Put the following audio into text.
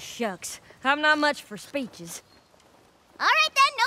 shucks. I'm not much for speeches. All right then,